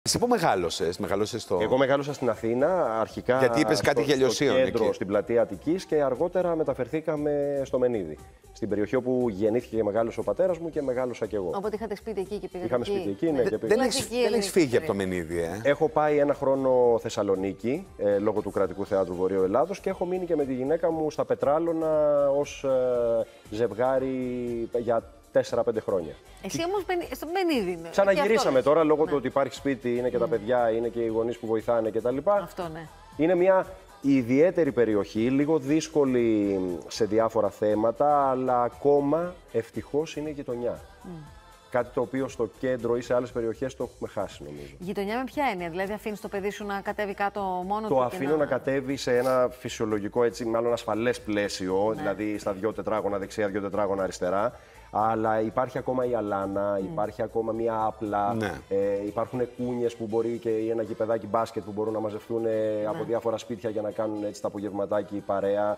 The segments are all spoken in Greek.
Εσύ πού μεγάλωσες στο... Εγώ μεγάλωσα στην Αθήνα, αρχικά γιατί είπες κάτι γελιοσίων στο κέντρο, εκεί. στην πλατεία Αττικής και αργότερα μεταφερθήκαμε στο Μενίδη. Στην περιοχή όπου γεννήθηκε και μεγάλωσε ο πατέρας μου και μεγάλωσα κι εγώ. Οπότε είχατε σπίτι εκεί και πήγατε. Είχαμε σπίτι εκεί, ναι. Δεν έχεις φύγει από το Μενίδη, Έχω πάει ένα χρόνο Θεσσαλονίκη, λόγω του Κρατικού Θεάτρου Βορείου Ελλάδος και έχω μείνει και με τη γυναίκα μου στα Πετράλωνα ως ζευγάρι για 4-5 χρόνια. Εσύ όμως στο Μενίδη. Ξαναγυρίσαμε τώρα λόγω του ότι υπάρχει σπίτι, είναι και τα παιδιά, είναι και οι γονείς που βοηθάνε κτλ. Αυτό, ναι. Είναι μια ιδιαίτερη περιοχή, λίγο δύσκολη σε διάφορα θέματα, αλλά ακόμα ευτυχώς είναι γειτονιά. Κάτι το οποίο στο κέντρο ή σε άλλες περιοχές το έχουμε χάσει, νομίζω. Γειτονιά με ποια έννοια, δηλαδή αφήνεις το παιδί σου να κατέβει κάτω μόνο του? Το αφήνω να κατέβει σε ένα φυσιολογικό, έτσι, μάλλον ασφαλές πλαίσιο, ναι. δηλαδή στα 2 τετράγωνα δεξιά, 2 τετράγωνα αριστερά. Αλλά υπάρχει ακόμα η αλάνα, υπάρχει ακόμα μια άπλα, ναι. Υπάρχουν κούνιες που μπορεί και ένα γηπεδάκι μπάσκετ που μπορούν να μαζευτούν από διάφορα σπίτια για να κάνουν έτσι τα απογευματάκι παρέα.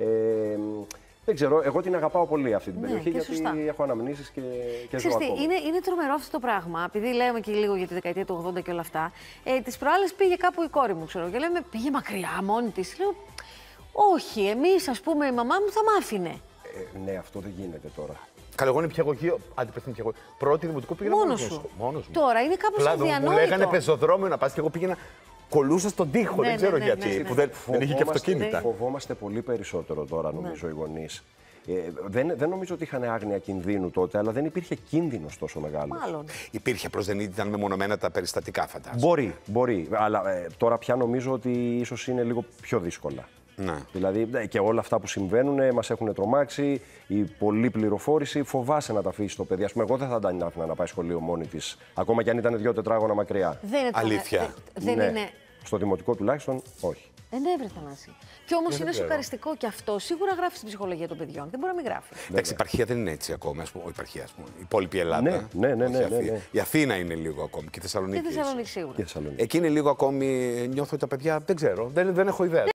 Δεν ξέρω, εγώ την αγαπάω πολύ αυτή την περιοχή, γιατί σωστά. Έχω αναμνήσεις και ζω ακόμα. Είναι τρομερό αυτό το πράγμα, επειδή λέμε και λίγο για τη δεκαετία του 80 και όλα αυτά. Τις προάλλες πήγε κάπου η κόρη μου, ξέρω, και λέμε πήγε μακριά μόνη της. Λέω, όχι, εμείς, ας πούμε, η μαμά μου θα μ' άφηνε. Ναι, αυτό δεν γίνεται τώρα. Καλά, εγώ είναι πιαγωγείο, αντιπροσωπευτικό πιαγωγείο. Πρώτη δημοτικού πήγαινα Μόνος σου. Μόνος μου. Τώρα είναι κάπως αδιανόητο. Μου λέγανε πεζοδρόμιο να πας και εγώ πήγαινα. Κολούσα στον τοίχο, δεν ξέρω γιατί. Που δεν είχε και αυτοκίνητα. Φοβόμαστε πολύ περισσότερο τώρα, νομίζω, οι γονείς. Δεν νομίζω ότι είχαν άγνοια κινδύνου τότε, αλλά δεν υπήρχε κίνδυνος τόσο μεγάλος. Μάλλον. Υπήρχε, απλώς δεν ήταν μεμονωμένα τα περιστατικά, φαντάζομαι. Μπορεί. Αλλά τώρα πια νομίζω ότι ίσως είναι λίγο πιο δύσκολα. Ναι. Δηλαδή και όλα αυτά που συμβαίνουν μας έχουν τρομάξει, η πολλή πληροφόρηση, φοβάσαι να τα αφήσει το παιδί. Ας πούμε, εγώ δεν θα την άφηνα να πάει σχολείο μόνη της, ακόμα και αν ήταν 2 τετράγωνα μακριά. Δεν είναι αλήθεια. Δεν είναι. Στο δημοτικό τουλάχιστον, όχι. Ναι, βρε Θανάση. Κι όμως είναι σοκαριστικό και αυτό. Σίγουρα γράφει στην ψυχολογία των παιδιών. Δεν μπορεί να μην γράφει. Εντάξει, η επαρχία δεν είναι έτσι ακόμη. Η επαρχία, ας πούμε. Η υπόλοιπη Ελλάδα. Ναι. Η Αθήνα είναι λίγο ακόμη. Και η Θεσσαλονίκη. Και η Θεσσαλονίκη σίγουρα. Εκεί είναι λίγο ακόμη. Νιώθω ότι τα παιδιά δεν ξέρω. Δεν έχω ιδέα.